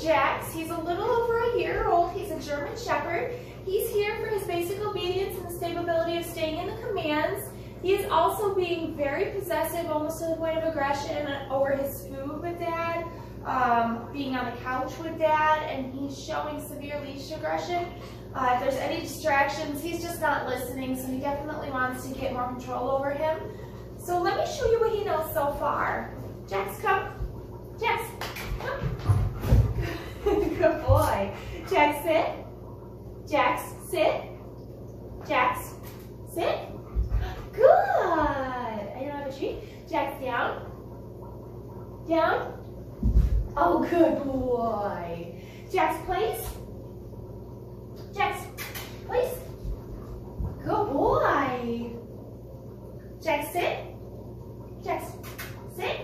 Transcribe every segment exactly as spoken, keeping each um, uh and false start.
Jax. He's a little over a year old. He's a German Shepherd. He's here for his basic obedience and the stability of staying in the commands. He is also being very possessive, almost to the point of aggression, over his food with Dad, um, being on the couch with Dad, and he's showing severe leash aggression. Uh, if there's any distractions, he's just not listening, so he definitely wants to get more control over him. So let me show you what he knows so far. Jax, come. Jax, come. Good boy. Jax, sit. Jax, sit. Jax, sit. Good. I don't have a treat. Jax, down. Down. Oh, good boy. Jax, place. Jax, place. Good boy. Jax, sit. Jax, sit.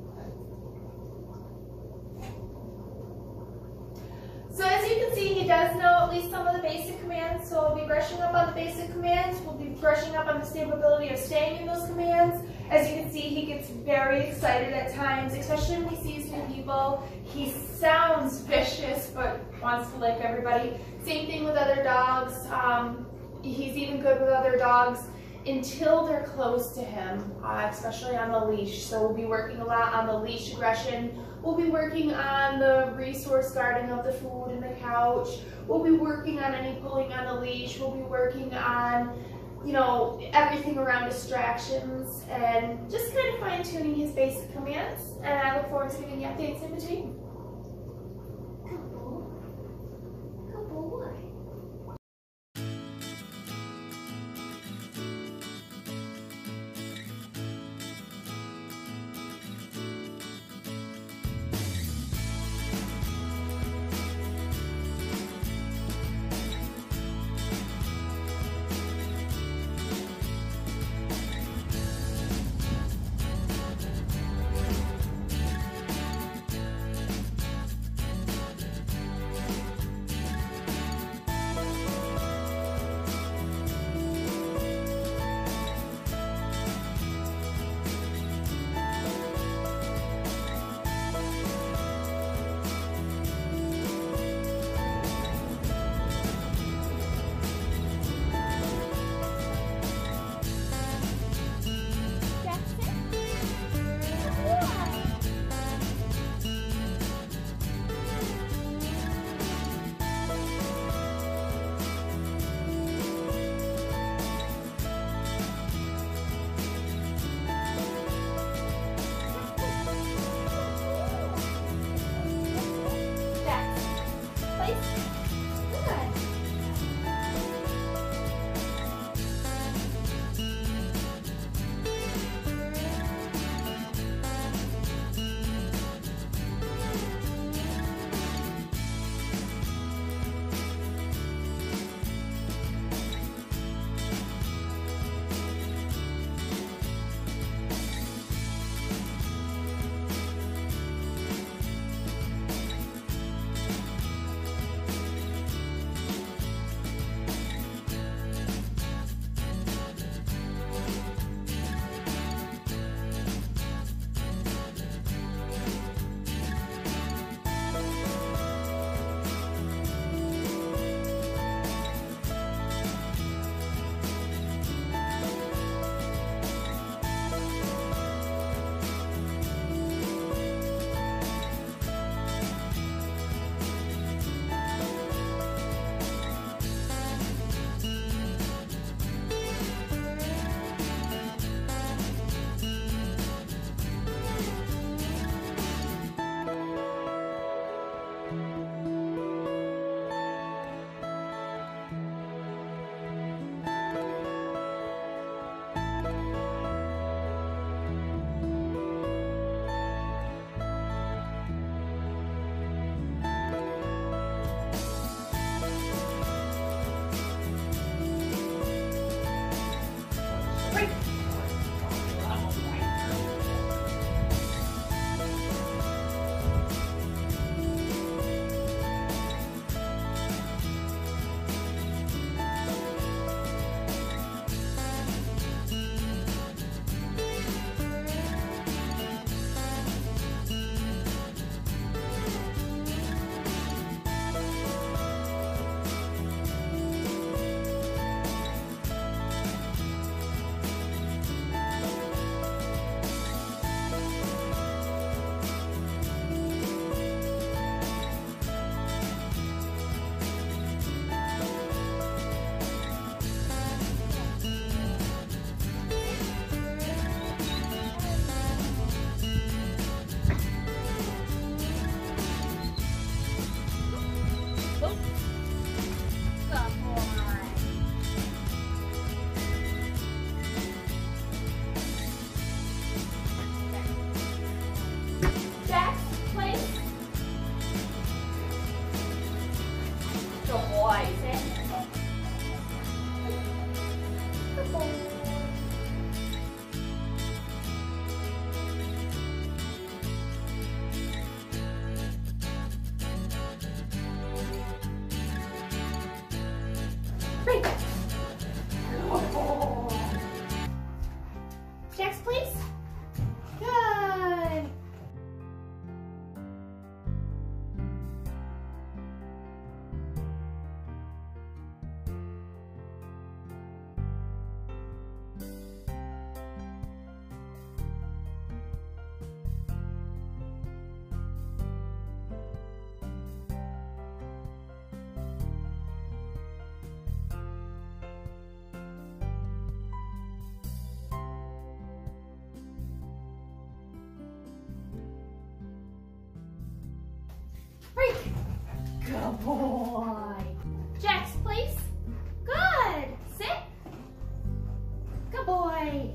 So as you can see, he does know at least some of the basic commands, so we'll be brushing up on the basic commands. We'll be brushing up on the stability of staying in those commands. As you can see, he gets very excited at times, especially when he sees new people. He sounds vicious, but wants to like everybody. Same thing with other dogs. Um, he's even good with other dogs until they're close to him, uh, especially on the leash. So we'll be working a lot on the leash aggression. We'll be working on the resource guarding of the food and the couch. We'll be working on any pulling on the leash. We'll be working on, you know, everything around distractions and just kind of fine-tuning his basic commands. And I look forward to giving you updates in between. Good boy. Good boy. Good boy. Sit. Good boy. Break. Good boy. Jax, please. Good. Break. Good boy. Jax, please. Good. Sit. Good boy.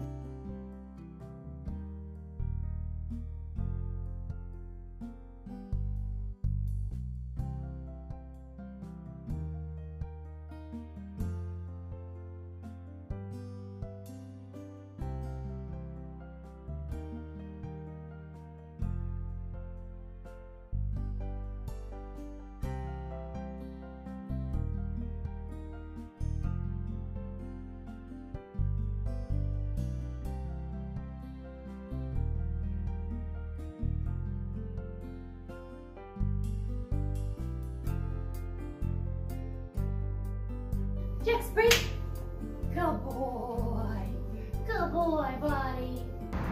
Jax, break. Good boy. Good boy, buddy.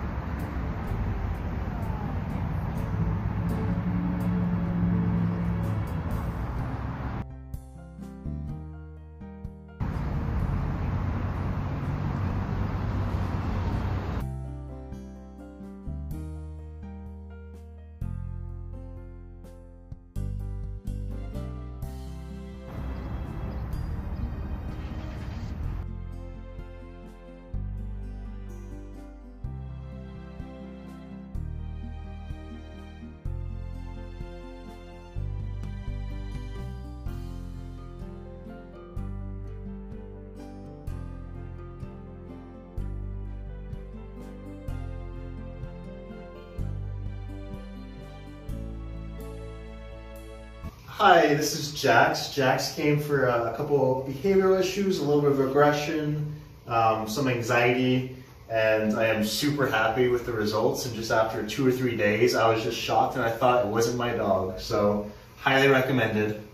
Hi, this is Jax. Jax came for a couple behavioral issues, a little bit of aggression, um, some anxiety, and I am super happy with the results. And just after two or three days, I was just shocked and I thought it wasn't my dog. So, highly recommended.